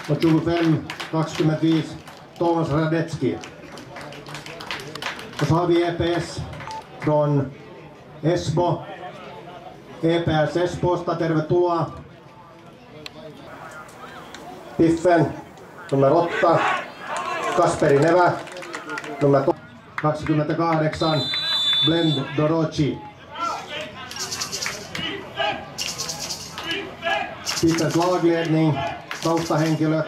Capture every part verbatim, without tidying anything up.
och tjugofem tjugoviisi Thomas Radetski. Och så har vi E P S från Esbo. E P S Espoosta, tervetuloa. Piffen, nummer åtta. Kasperi Nevä, nummer kaksikymmentäkahdeksan. Blend Dorochi. Piffens lagledning, taustahenkilö.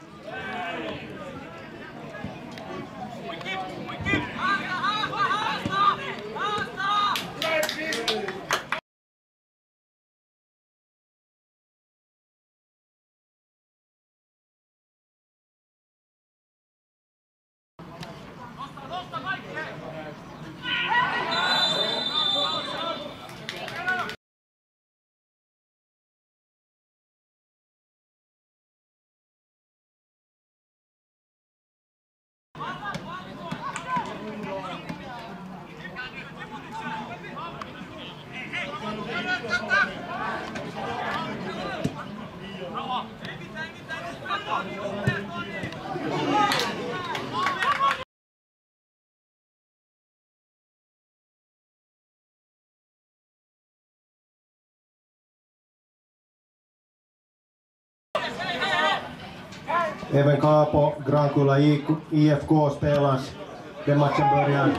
Även Kaapo Grankulla I F K spelas den matchen början.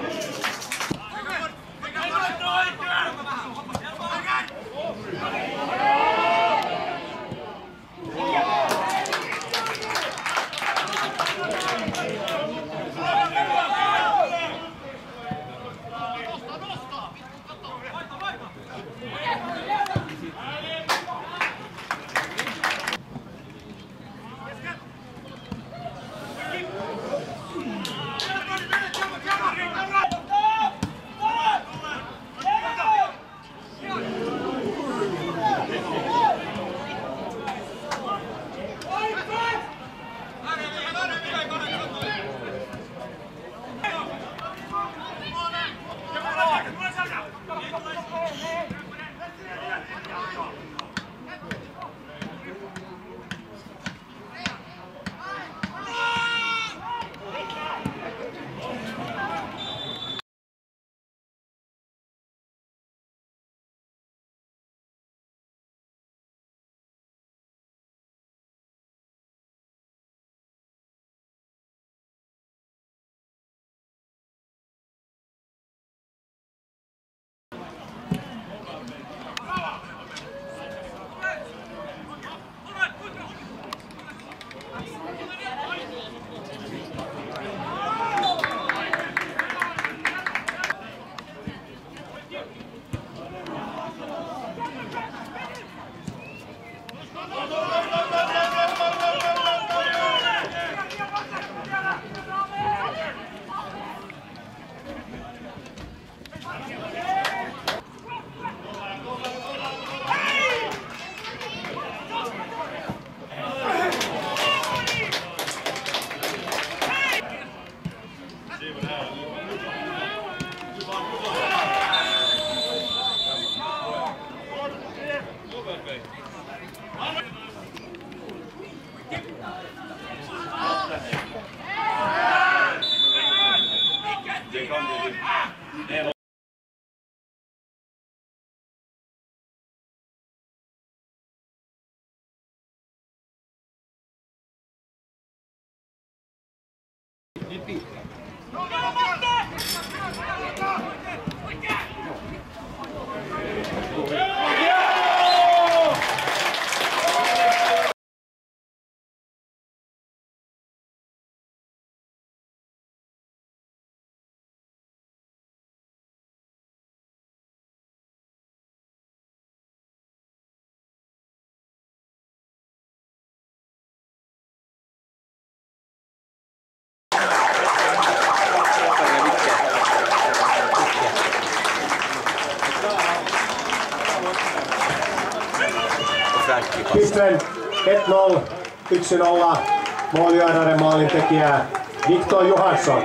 Piffen ett noll, yksi nolla, Mooliairaiden maalintekijä Victor Johansson.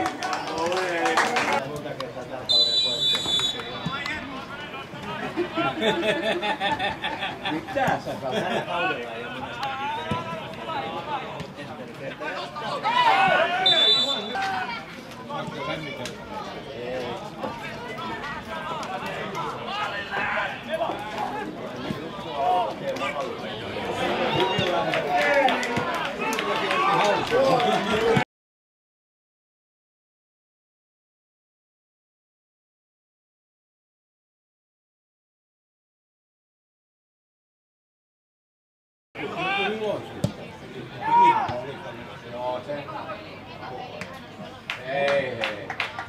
Mitä sä kaudella ja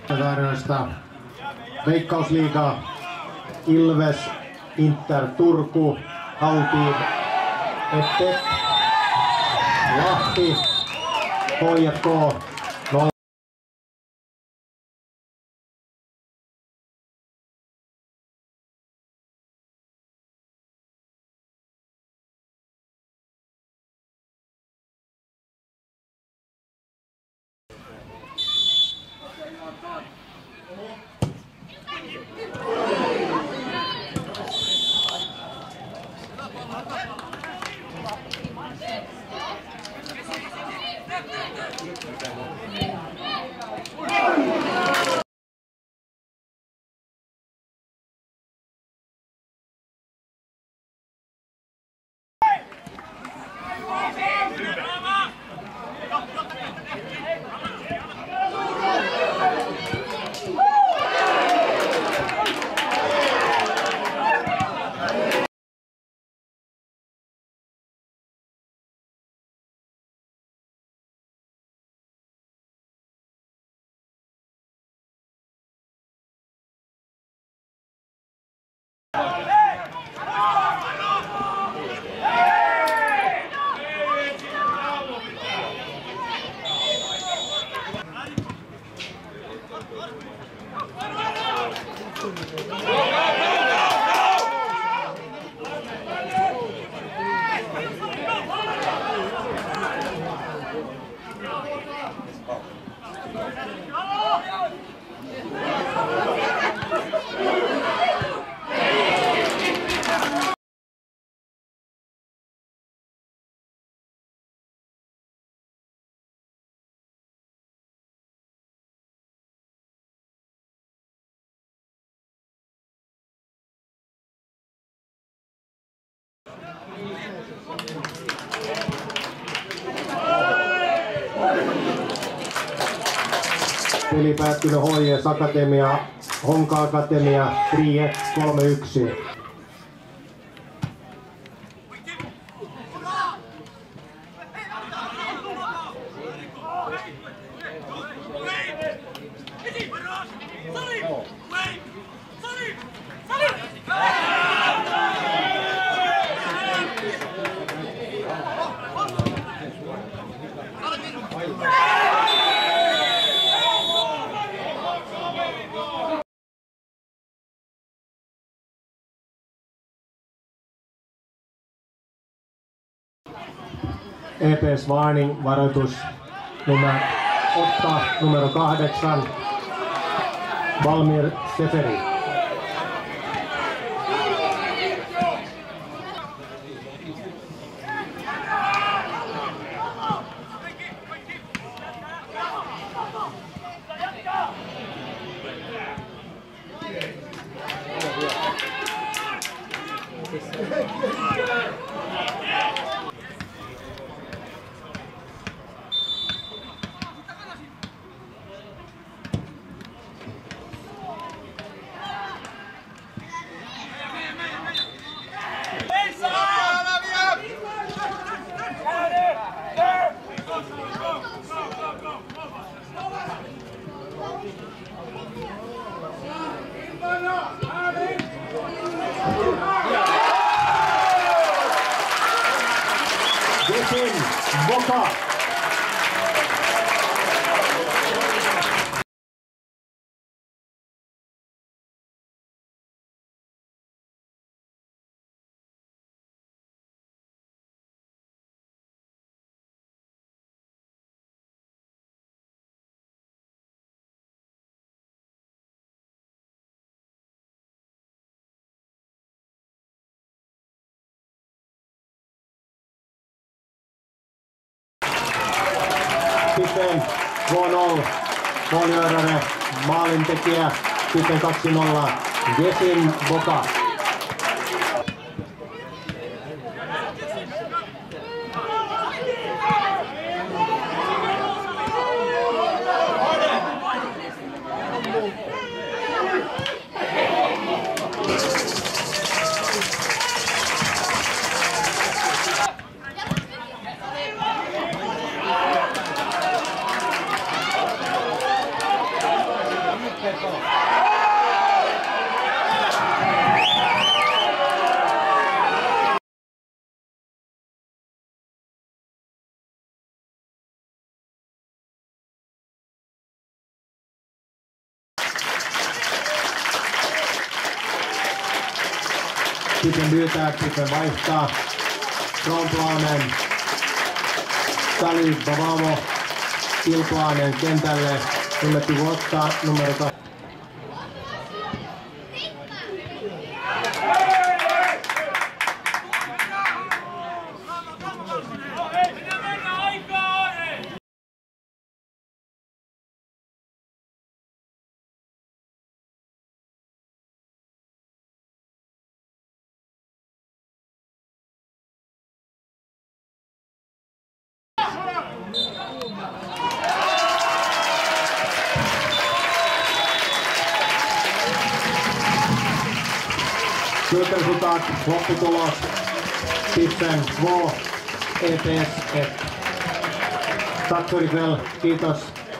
Tarjoista Veikkausliiga, Ilves, Inter Turku, Haltiin, Ette, Lahti, H J K, nolla. Peli päättynyt H J S Akatemia, Honka Akatemia, Triet kolme yksi. E P S Warning, varoitus numero ottaa, numero kahdeksan, Valmir Seferi. Jesin Boka. Sitten Vonol, Vonjörönen, maalintekijä, sitten kaksi nolla, Jesin Boka. Pippen byter, Pippen vaihtaa. Kronplanen, Sali Bavavo, Kilplanen kentälle, Tunnetti Vuotta, numero kaksi. Slutresultat, lopputulos, Pippen två, E P S ett. Tack för ikväll, kiitos.